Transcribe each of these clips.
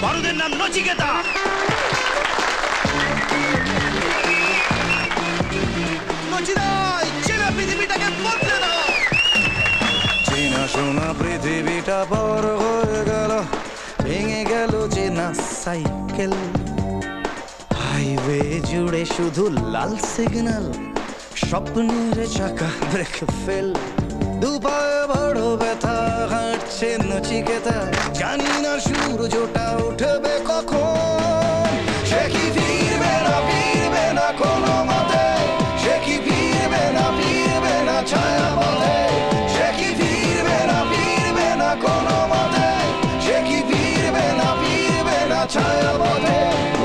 বড়দের নাম নচিকেতা। নচিদাই চেনা পৃথিবীটাকে বদলে দাও। চেনা শোনা পৃথিবীটা বড় হয়ে গেল, ভেঙে গেল চেনা সাইকেল। হাইওয়ে জুড়ে শুধু লাল সিগন্যাল, স্বপ্নের চাকা ব্রেক ফেল। দুপায়ে বড় ব্যথা, হাঁটছে নচিকেতা, জানি না সূর্যটা উঠবে কখন। সে কি ফিরবে না কোনো মতে, সে কি ফিরবে না ছায়া পথে। সে কি ফিরবে না কোনো মতে, সে কি ফিরবে না ছায়া পথে।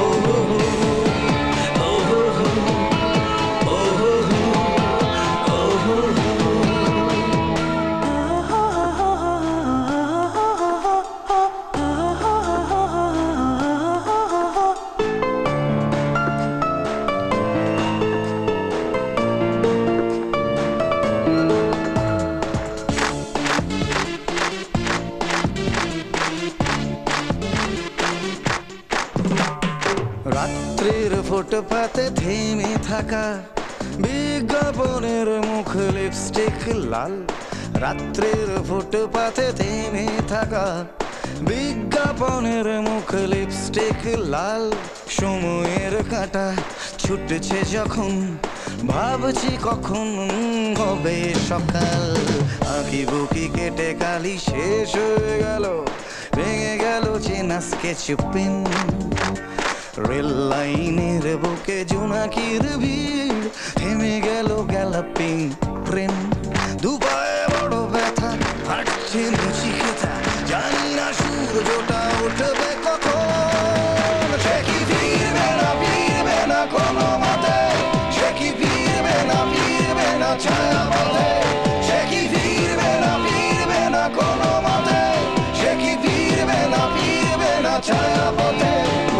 রাত্রির ফুটপাতে থেমে থাকা বিজ্ঞাপনের মুখ লিপস্টিক লাল। রাত্রির ফুটপাতে থেমে থাকা বিজ্ঞাপনের মুখ লিপস্টিক লাল। সময়ের কাঁটা ছুটছে যখন, ভাবছি কখন হবে সকাল। আঁকি বুকি কেটে কালি শেষ হয়ে গেল, ভেঙে গেল চেনা স্কেচ পেন। রেল লাইনের বুকে জোনাকির ভিড়, থেমে গেল গ্যালাপিং ট্রেন। দুপায়ে বড় ব্যথা, হাঁটছে নচিকেতা, জানি না সূর্যটা উঠবে কখন। সে কি ফিরবে না কোনো মতে, সে কি ফিরবে না ছায়া পথে। সে কি ফিরবে না কোনো মতে, সে কি ফিরবে না ছায়া পথে।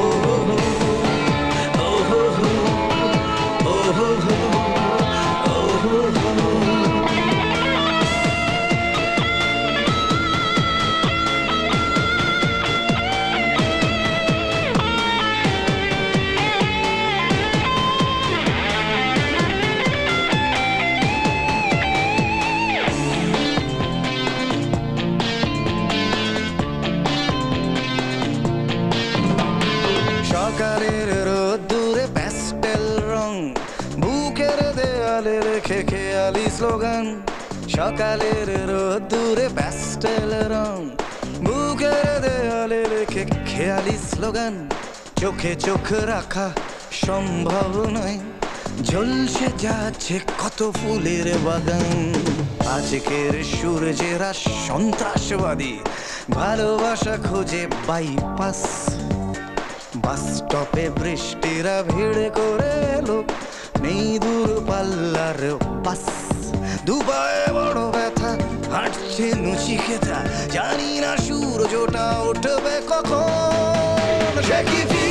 সকালের রোদ্দুরে প্যাস্টেল রং, বুকের দেয়ালে রেখে খেয়ালি স্লোগান। সকালের রোদ্দুরে প্যাস্টেল রং, বুকের দেয়ালে রেখে খেয়ালি স্লোগান। চোখে চোখ রাখা সম্ভব নয়, ঝলসে যাচ্ছে কত ফুলের বাগান। আজকের সূর্যেরা সন্ত্রাসবাদী, ভালোবাসা খোঁজে বাইপাস। বাস স্টপে বৃষ্টিরা ভিড় করে এলো, নেই দূর পাল্লার বাস। দুপায়ে বড় ব্যথা, হাঁটছে নচিকেতা, জানি না সূর্যটা উঠবে কখন। সে কি